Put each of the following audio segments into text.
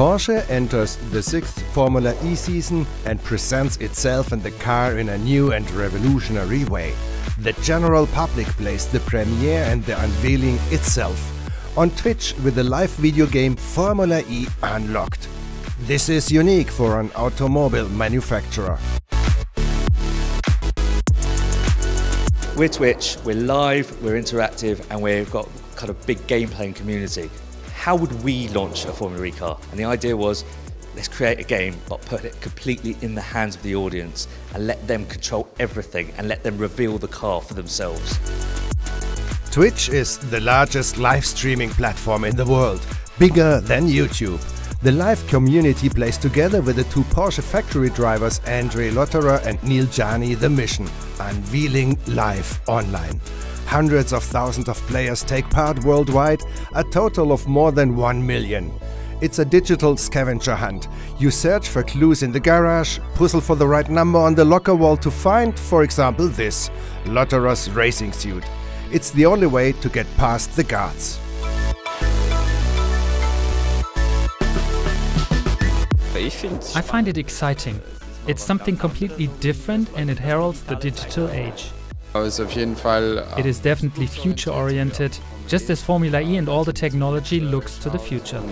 Porsche enters the sixth Formula E season and presents itself and the car in a new and revolutionary way. The general public plays the premiere and the unveiling itself on Twitch with the live video game Formula E Unlocked. This is unique for an automobile manufacturer. We're Twitch, we're live, we're interactive, and we've got kind of big gameplay community. How would we launch a Formula E car? And the idea was, let's create a game, but put it completely in the hands of the audience and let them control everything and let them reveal the car for themselves. Twitch is the largest live streaming platform in the world, bigger than YouTube. The live community plays together with the two Porsche factory drivers André Lotterer and Neil Jani the mission, unveiling live online. Hundreds of thousands of players take part worldwide, a total of more than 1 million. It's a digital scavenger hunt. You search for clues in the garage, puzzle for the right number on the locker wall to find, for example, this, Lotterer's racing suit. It's the only way to get past the guards. I find it exciting. It's something completely different and it heralds the digital age. It is definitely future-oriented, just as Formula E and all the technology looks to the future.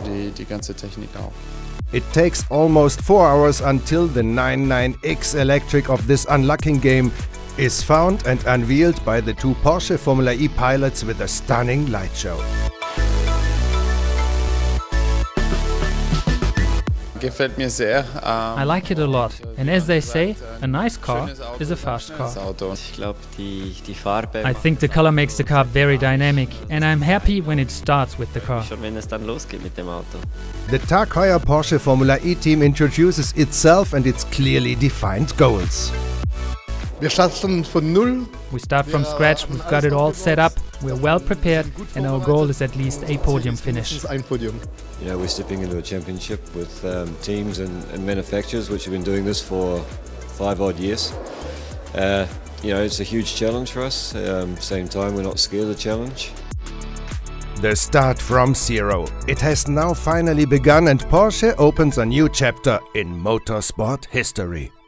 It takes almost 4 hours until the 99X Electric of this unlocking game is found and unveiled by the two Porsche Formula E pilots with a stunning light show. I like it a lot, and as they say, a nice car is a fast car. I think the color makes the car very dynamic, and I'm happy when it starts with the car. The Tag Heuer Porsche Formula E team introduces itself and its clearly defined goals. We start from scratch, we've got it all set up, we're well prepared, and our goal is at least a podium finish. You know, we're stepping into a championship with teams and manufacturers which have been doing this for 5 odd years. You know, it's a huge challenge for us. Same time, we're not scared of the challenge. The start from zero. It has now finally begun and Porsche opens a new chapter in motorsport history.